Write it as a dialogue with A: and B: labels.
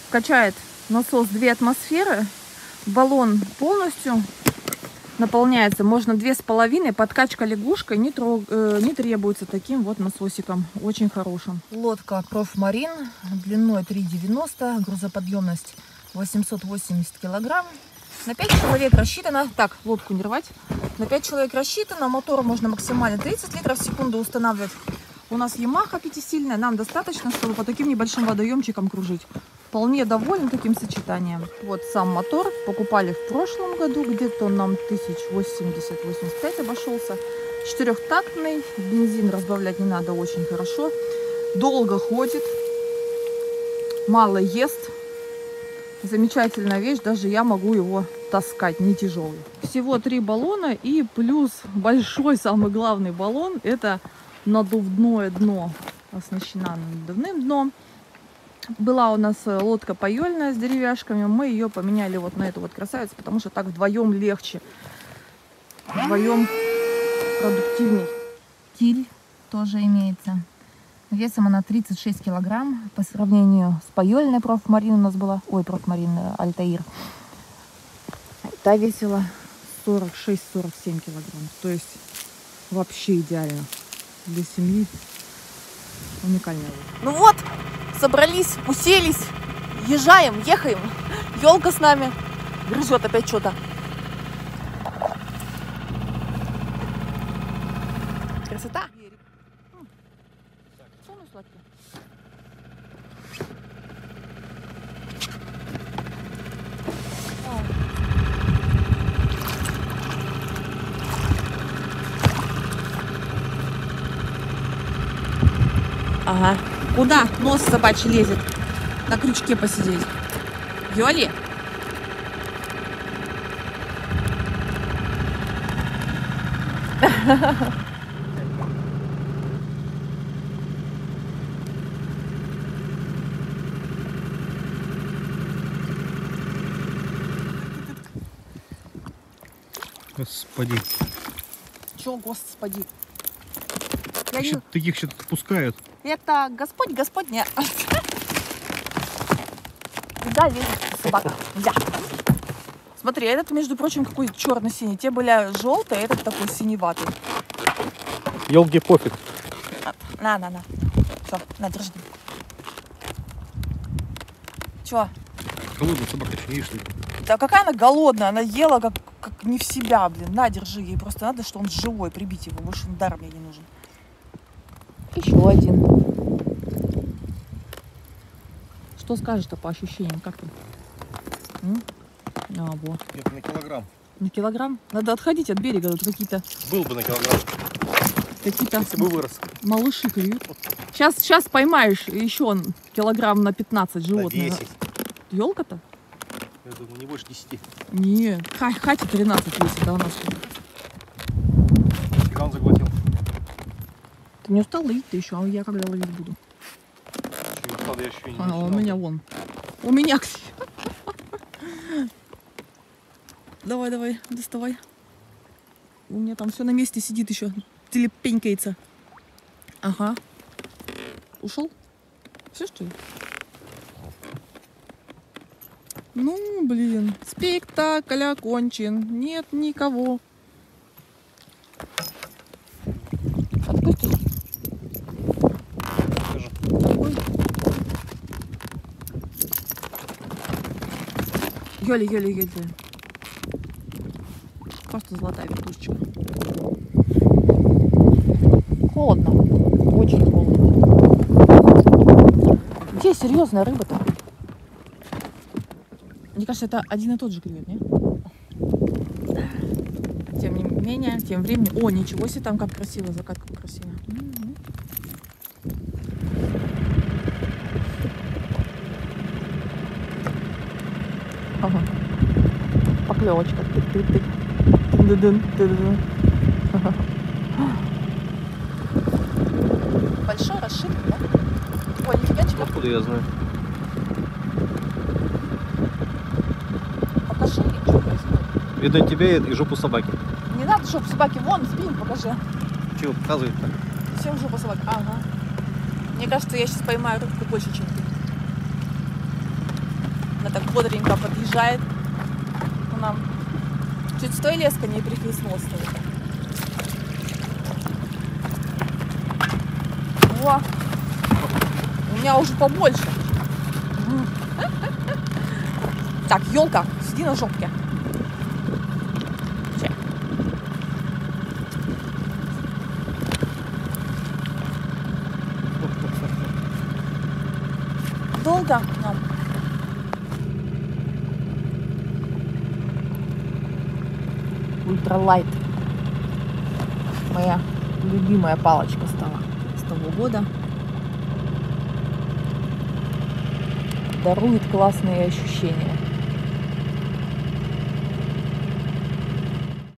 A: Качает насос 2 атмосферы. Баллон полностью наполняется. Можно 2,5. Подкачка лягушкой не требуется таким вот насосиком. Очень хорошим. Лодка Профмарин длиной 3,90. Грузоподъемность 880 килограмм. На 5 человек рассчитано. Так, лодку не рвать. На 5 человек рассчитано. Мотор можно максимально 30 литров в секунду устанавливать. У нас Yamaha 5-сильная. Нам достаточно, чтобы по таким небольшим водоемчикам кружить. Вполне доволен таким сочетанием. Вот сам мотор. Покупали в прошлом году. Где-то он нам 1080-85 обошелся. 4-тактный. Бензин разбавлять не надо. Очень хорошо. Долго ходит. Мало ест. Замечательная вещь, даже я могу его таскать, не тяжелый. Всего 3 баллона и плюс большой, самый главный баллон, это надувное дно. Оснащена надувным дном. Была у нас лодка паёльная с деревяшками, мы ее поменяли вот на эту вот красавицу, потому что так вдвоем легче, вдвоем продуктивней. Киль тоже имеется. Весом она 36 килограмм по сравнению с паёльной Профмарин у нас была. Ой, Профмарин Альтаир. Та весила 46-47 килограмм. То есть вообще идеально. Для семьи уникальная. Ну вот, собрались, уселись, езжаем, ехаем. Ёлка с нами грызет опять что-то. Красота. Ага. Куда нос собачий лезет? На крючке посидеть. Йоли?
B: Господи.
A: Чё, господи?
B: Таких сейчас отпускают.
A: Это Господь, Господня. Да, видишь, собака. Да. Смотри, этот, между прочим, какой черно-синий. Те были желтые, этот такой синеватый.
B: Ёлке пофиг.
A: На. Все, на, держи. Чё?
B: Голодная собака, еще не шли.
A: Да какая она голодная, она ела как не в себя, блин. На, держи, ей просто надо, что он живой, прибить его, больше он даром мне не нужен. Еще один. Что скажешь-то по ощущениям, как ты? Вот.
B: Нет, на килограмм.
A: На килограмм? Надо отходить от берега, тут какие-то...
B: Был бы на килограмм.
A: Какие-то
B: если бы вырос.
A: Малыши клюют. Сейчас поймаешь еще он килограмм на 15 животных.
B: На 10.
A: Ёлка-то?
B: Я думаю, не больше 10.
A: Нет, Хати 13 весит, да у нас.
B: Фиган заглотил.
A: Ты не устал ловить-то еще, а я когда ловить буду?
B: Я еще не
A: у меня вон. У меня, Давай, доставай. У меня там все на месте сидит еще. Телепенькается. Ага. Ушел? Все, что ли? Ну, блин. Спектакль окончен. Нет никого. Отпусти. Ёли. Просто золотая вертушечка. Холодно. Очень холодно. Где серьезная рыба-то? Мне кажется, это один и тот же клюет, нет? Тем не менее, тем временем... О, ничего себе, там как красиво, закат как красиво. Ага. Поклевочка. Тык-тык-тык. Большой расширенный, да? Ой, нифига тебе.
B: Откуда я знаю?
A: Покажи, что происходит.
B: Видно тебя и жопу собаки.
A: Не надо жопу собаки, вон, спину покажи.
B: Чего показывает так?
A: Всем жопу собаки. Ага. Мне кажется, я сейчас поймаю рыбку больше, чем ты. Она так бодренько подъезжает к нам. Чуть с той леской не прихлестнулась. О, у меня уже побольше. Так, елка, сиди на жопке. Че? Долго нам? Ультралайт. Моя любимая палочка стала с того года. Дарует классные ощущения.